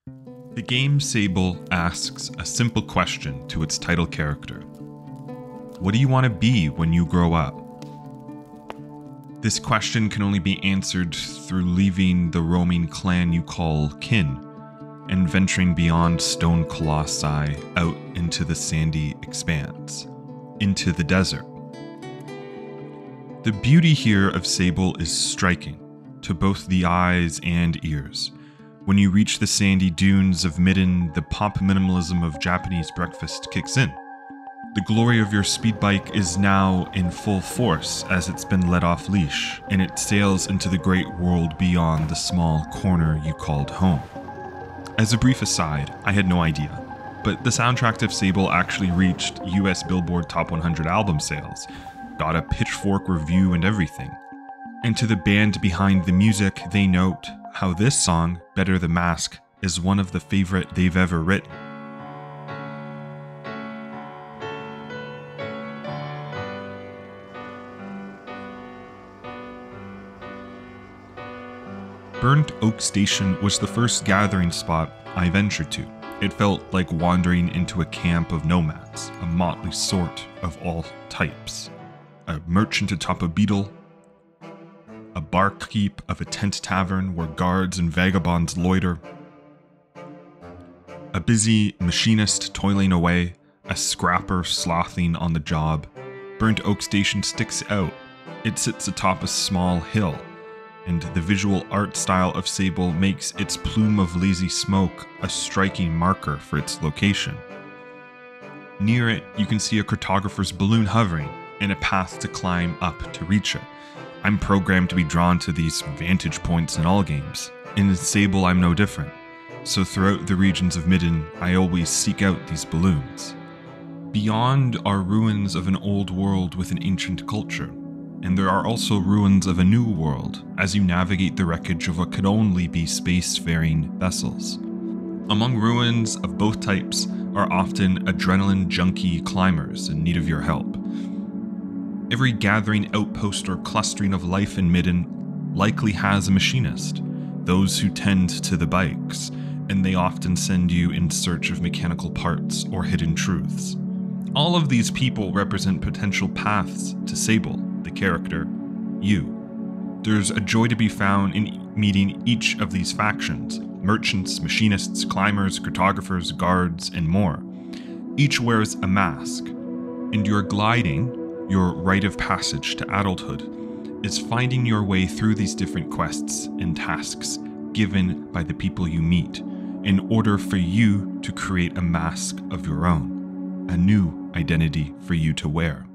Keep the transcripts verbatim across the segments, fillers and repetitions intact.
The game Sable asks a simple question to its title character. What do you want to be when you grow up? This question can only be answered through leaving the roaming clan you call kin and venturing beyond stone colossi out into the sandy expanse, into the desert. The beauty here of Sable is striking to both the eyes and ears. When you reach the sandy dunes of Midden, the pop minimalism of Japanese breakfast kicks in. The glory of your speed bike is now in full force as it's been let off leash, and it sails into the great world beyond the small corner you called home. As a brief aside, I had no idea, but the soundtrack of Sable actually reached U S Billboard Top one hundred album sales, got a Pitchfork review and everything. And to the band behind the music, they note how this song, Better the Mask, is one of the favorite they've ever written. Burnt Oak Station was the first gathering spot I ventured to. It felt like wandering into a camp of nomads, a motley sort of all types. A merchant atop a beetle, a barkeep of a tent tavern where guards and vagabonds loiter, a busy machinist toiling away, a scrapper slothing on the job. Burnt Oak Station sticks out. It sits atop a small hill, and the visual art style of Sable makes its plume of lazy smoke a striking marker for its location. Near it, you can see a cartographer's balloon hovering, and a path to climb up to reach it. I'm programmed to be drawn to these vantage points in all games. In Sable, I'm no different. So throughout the regions of Midden, I always seek out these balloons. Beyond are ruins of an old world with an ancient culture. And there are also ruins of a new world as you navigate the wreckage of what could only be spacefaring vessels. Among ruins of both types are often adrenaline junkie climbers in need of your help. Every gathering outpost or clustering of life in Midden likely has a machinist, those who tend to the bikes, and they often send you in search of mechanical parts or hidden truths. All of these people represent potential paths to Sable, the character, you. There's a joy to be found in meeting each of these factions: merchants, machinists, climbers, cartographers, guards, and more. Each wears a mask, and your gliding, your rite of passage to adulthood, is finding your way through these different quests and tasks given by the people you meet, in order for you to create a mask of your own, a new identity for you to wear.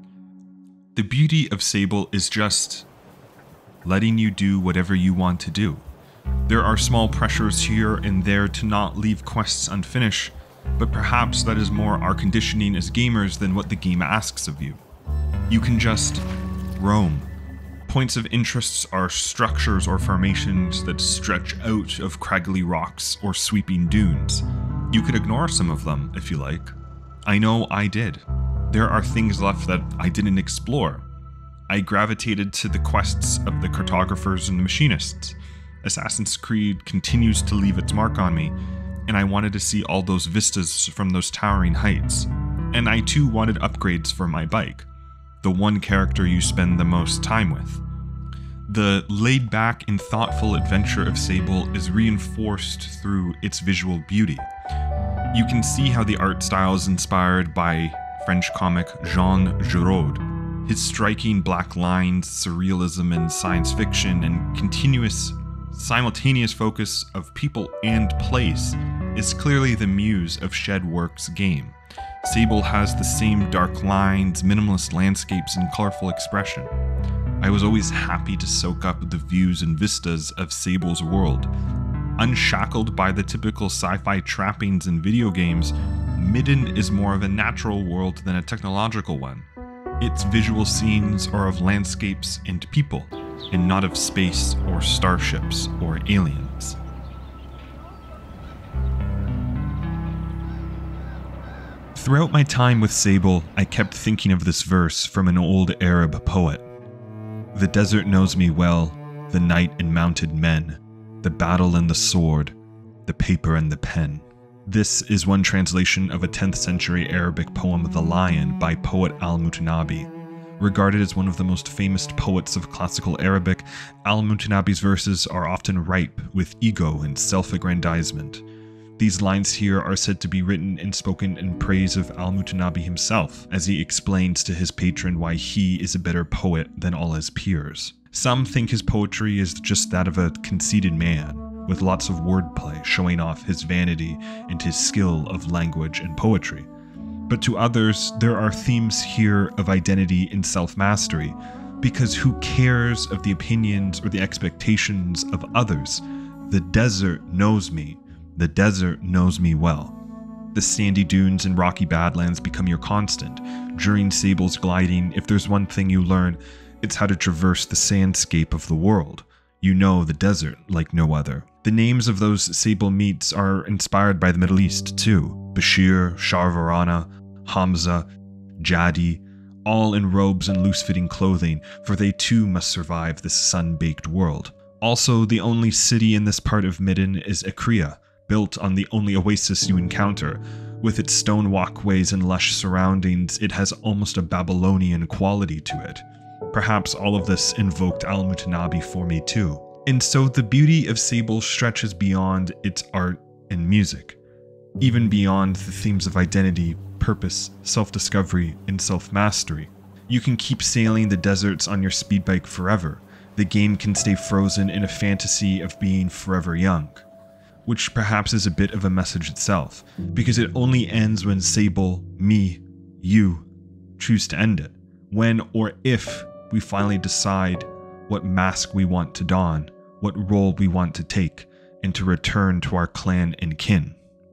The beauty of Sable is just letting you do whatever you want to do. There are small pressures here and there to not leave quests unfinished, but perhaps that is more our conditioning as gamers than what the game asks of you. You can just roam. Points of interests are structures or formations that stretch out of craggly rocks or sweeping dunes. You could ignore some of them if you like. I know I did. There are things left that I didn't explore. I gravitated to the quests of the cartographers and the machinists. Assassin's Creed continues to leave its mark on me, and I wanted to see all those vistas from those towering heights. And I too wanted upgrades for my bike, the one character you spend the most time with. The laid-back and thoughtful adventure of Sable is reinforced through its visual beauty. You can see how the art style is inspired by French comic Jean Giraud. His striking black lines, surrealism and science fiction, and continuous, simultaneous focus of people and place is clearly the muse of Shedworks' game. Sable has the same dark lines, minimalist landscapes, and colorful expression. I was always happy to soak up the views and vistas of Sable's world. Unshackled by the typical sci-fi trappings in video games, Midden is more of a natural world than a technological one. Its visual scenes are of landscapes and people, and not of space or starships or aliens. Throughout my time with Sable, I kept thinking of this verse from an old Arab poet. The desert knows me well, the night and mounted men, the battle and the sword. the paper and the pen. This is one translation of a tenth century Arabic poem, The Lion, by poet al-Mutannabi. Regarded as one of the most famous poets of classical Arabic, al-Mutannabi's verses are often ripe with ego and self-aggrandizement. These lines here are said to be written and spoken in praise of al-Mutannabi himself, as he explains to his patron why he is a better poet than all his peers. Some think his poetry is just that of a conceited man, with lots of wordplay showing off his vanity and his skill of language and poetry. But to others, there are themes here of identity and self-mastery, because who cares of the opinions or the expectations of others? The desert knows me. The desert knows me well. The sandy dunes and rocky badlands become your constant. During Sable's gliding, if there's one thing you learn, it's how to traverse the sandscape of the world. You know the desert like no other. The names of those Sable meets are inspired by the Middle East too. Bashir, Sharvarana, Hamza, Jadi, all in robes and loose-fitting clothing, for they too must survive this sun-baked world. Also, the only city in this part of Midden is Akria, built on the only oasis you encounter. With its stone walkways and lush surroundings, it has almost a Babylonian quality to it. Perhaps all of this invoked al-Mutannabi for me too. And so the beauty of Sable stretches beyond its art and music, even beyond the themes of identity, purpose, self-discovery, and self-mastery. You can keep sailing the deserts on your speedbike forever. The game can stay frozen in a fantasy of being forever young, which perhaps is a bit of a message itself, because it only ends when Sable, me, you, choose to end it. When or if we finally decide what mask we want to don, what role we want to take, and to return to our clan and kin.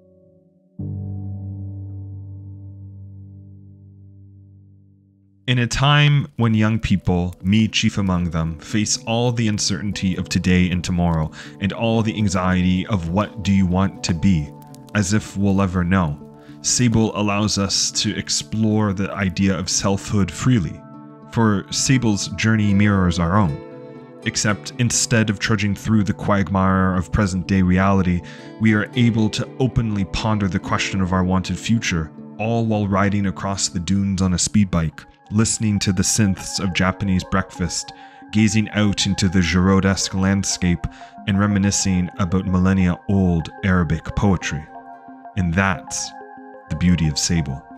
In a time when young people, me chief among them, face all the uncertainty of today and tomorrow, and all the anxiety of what do you want to be, as if we'll ever know, Sable allows us to explore the idea of selfhood freely, for Sable's journey mirrors our own. Except instead of trudging through the quagmire of present-day reality, we are able to openly ponder the question of our wanted future, all while riding across the dunes on a speedbike, listening to the synths of Japanese breakfast, gazing out into the Giroud-esque landscape, and reminiscing about millennia-old Arabic poetry. And that's the beauty of Sable.